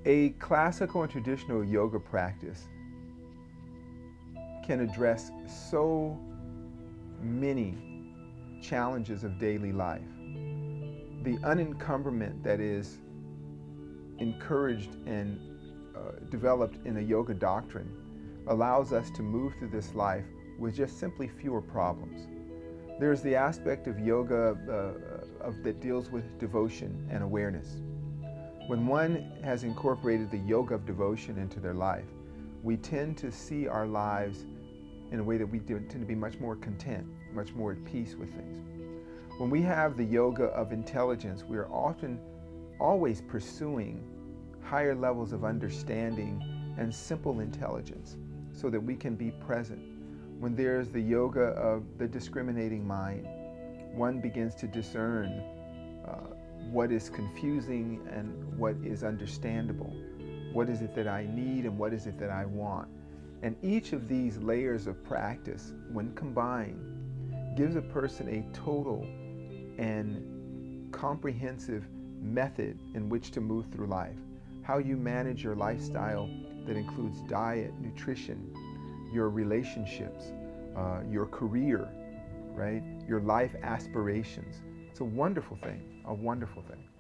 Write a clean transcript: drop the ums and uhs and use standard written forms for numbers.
A classical and traditional yoga practice can address so many challenges of daily life. The unencumberment that is encouraged and developed in a yoga doctrine allows us to move through this life with just simply fewer problems. There's the aspect of yoga that deals with devotion and awareness. When one has incorporated the yoga of devotion into their life, we tend to see our lives in a way that we tend to be much more content, much more at peace with things. When we have the yoga of intelligence, we are often always pursuing higher levels of understanding and simple intelligence so that we can be present. When there's the yoga of the discriminating mind, one begins to discern what is confusing and what is understandable. What is it that I need and what is it that I want? And each of these layers of practice, when combined, gives a person a total and comprehensive method in which to move through life. How you manage your lifestyle that includes diet, nutrition, your relationships, your career, right? Your life aspirations. It's a wonderful thing, a wonderful thing.